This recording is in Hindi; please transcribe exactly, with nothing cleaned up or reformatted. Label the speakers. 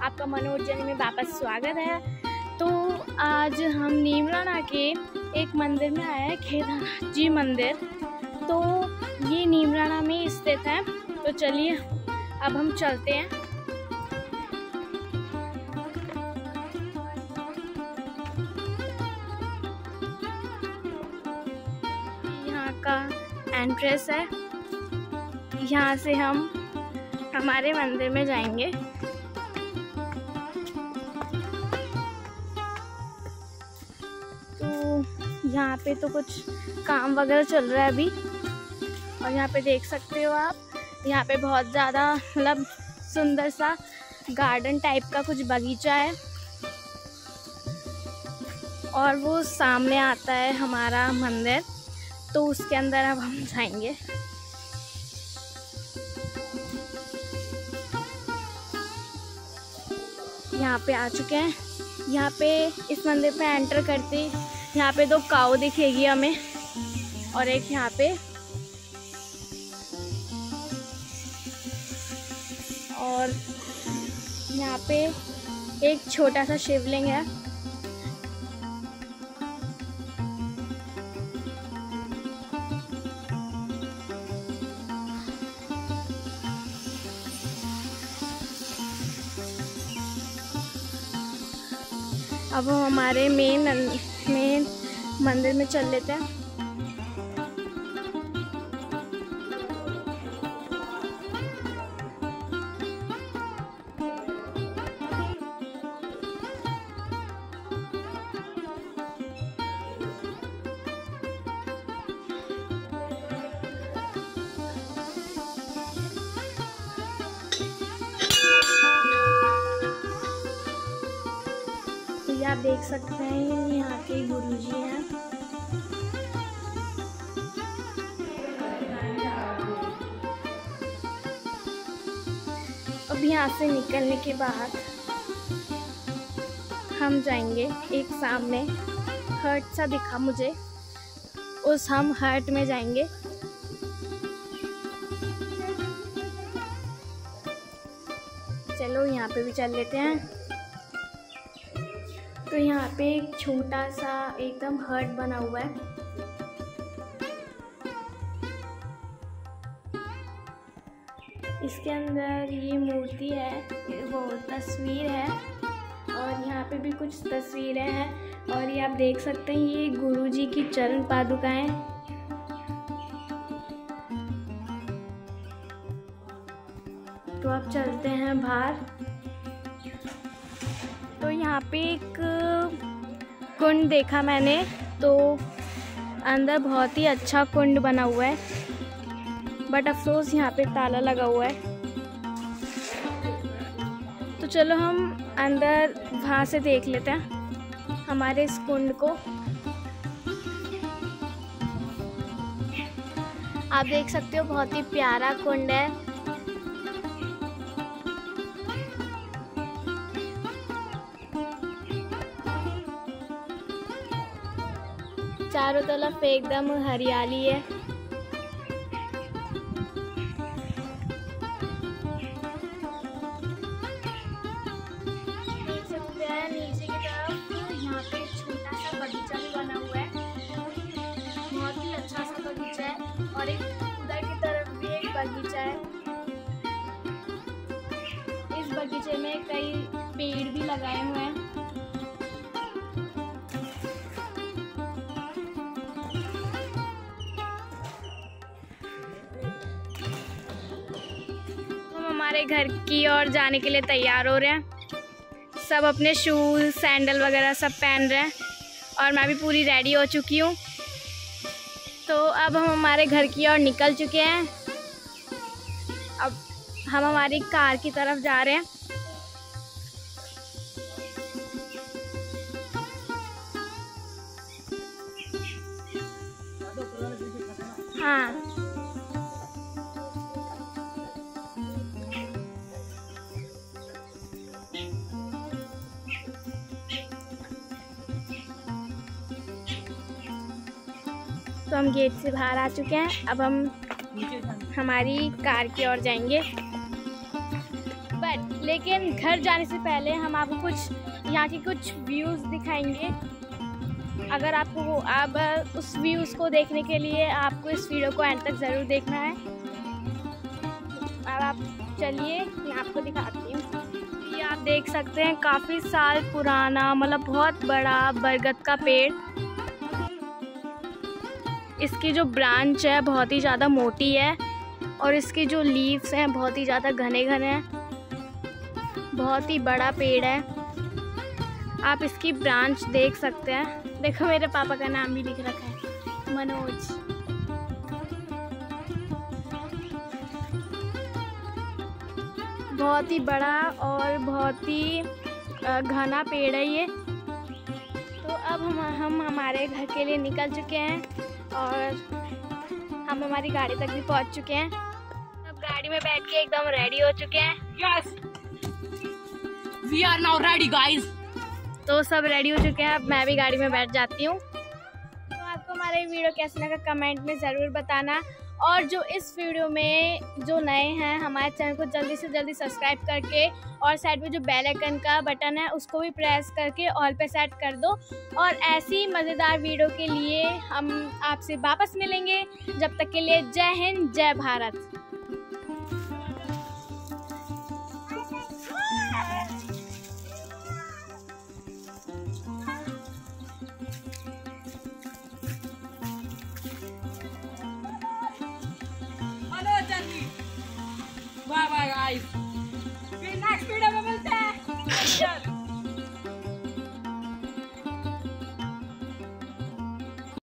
Speaker 1: आपका मनोज जैन में वापस स्वागत है। तो आज हम नीमराना के एक मंदिर में आए हैं, केदारनाथ जी मंदिर। तो ये नीमराना में स्थित है। तो चलिए अब हम चलते हैं। यहाँ का एंट्रेंस है, यहाँ से हम हमारे मंदिर में जाएंगे। तो यहाँ पे तो कुछ काम वगैरह चल रहा है अभी, और यहाँ पे देख सकते हो आप, यहाँ पे बहुत ज़्यादा मतलब सुंदर सा गार्डन टाइप का कुछ बगीचा है, और वो सामने आता है हमारा मंदिर। तो उसके अंदर अब हम जाएंगे। यहाँ पे आ चुके हैं। यहाँ पे इस मंदिर पे एंटर करते यहाँ पे दो काऊ दिखेगी हमें, और एक यहाँ पे, और यहाँ पे एक छोटा सा शिवलिंग है। अब हम हमारे मेन मेन मंदिर में चल लेते हैं। आप देख सकते हैं यहाँ के गुरुजी हैं। अब यहाँ से निकलने के बाद हम जाएंगे, एक सामने हट सा दिखा मुझे, उस हम हट में जाएंगे। चलो यहाँ पे भी चल लेते हैं। तो यहाँ पे एक छोटा सा एकदम हट बना हुआ है। इसके अंदर ये मूर्ति है, वो तस्वीर है, और यहाँ पे भी कुछ तस्वीरें हैं, और ये आप देख सकते हैं ये गुरुजी की चरण पादुकाएं। तो अब चलते हैं बाहर। तो यहाँ पे एक कुंड देखा मैंने, तो अंदर बहुत ही अच्छा कुंड बना हुआ है, बट अफसोस यहाँ पे ताला लगा हुआ है। तो चलो हम अंदर वहाँ से देख लेते हैं हमारे इस कुंड को। आप देख सकते हो बहुत ही प्यारा कुंड है। चारों तरफ एकदम हरियाली है। देख सकते हैं नीचे की तरफ यहाँ पे छोटा सा बगीचा भी बना हुआ है, बहुत ही अच्छा सा बगीचा है, और एक उधर की तरफ भी एक बगीचा है। इस बगीचे में कई पेड़ भी लगाए हुए हैं। हमारे घर की ओर जाने के लिए तैयार हो रहे हैं, सब अपने शूज सैंडल वगैरह सब पहन रहे हैं, और मैं भी पूरी रेडी हो चुकी हूँ। तो अब हम हमारे घर की ओर निकल चुके हैं। अब हम हमारी कार की तरफ जा रहे हैं। हाँ, तो हम गेट से बाहर आ चुके हैं। अब हम हमारी कार की ओर जाएंगे, बट लेकिन घर जाने से पहले हम आपको कुछ यहाँ की कुछ व्यूज़ दिखाएंगे। अगर आपको वो आप उस व्यूज़ को देखने के लिए आपको इस वीडियो को एंड तक ज़रूर देखना है। अब आप चलिए मैं आपको दिखाती हूँ। ये आप देख सकते हैं काफ़ी साल पुराना, मतलब बहुत बड़ा बरगद का पेड़। इसकी जो ब्रांच है बहुत ही ज़्यादा मोटी है और इसकी जो लीव्स हैं बहुत ही ज़्यादा घने घने हैं। बहुत ही बड़ा पेड़ है, आप इसकी ब्रांच देख सकते हैं। देखो मेरे पापा का नाम भी लिख रखा है, मनोज। बहुत ही बड़ा और बहुत ही घना पेड़ है ये। तो अब हम हम हमारे घर के लिए निकल चुके हैं और हम हमारी गाड़ी तक भी पहुंच चुके हैं। अब गाड़ी में बैठ के एकदम रेडी हो चुके हैं।
Speaker 2: Yes, we are now ready, guys.
Speaker 1: तो सब रेडी हो चुके हैं, अब मैं भी गाड़ी में बैठ जाती हूँ। तो आपको हमारा ये वीडियो कैसा लगा कमेंट में ज़रूर बताना, और जो इस वीडियो में जो नए हैं हमारे चैनल को जल्दी से जल्दी सब्सक्राइब करके और साइड में जो बेल आइकन का बटन है उसको भी प्रेस करके ऑल पे सेट कर दो। और ऐसी मज़ेदार वीडियो के लिए हम आपसे वापस मिलेंगे। जब तक के लिए जय हिंद, जय भारत।